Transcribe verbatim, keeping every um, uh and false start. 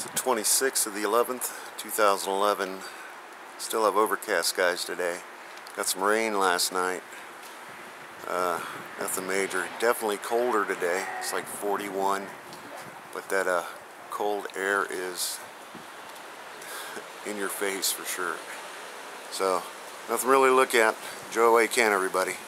the twenty-sixth of the eleventh, two thousand eleven. Still have overcast skies today. Got some rain last night. Uh, nothing major. Definitely colder today. It's like forty-one. But that uh, cold air is in your face for sure. So, nothing really to look at. Enjoy while you can, everybody.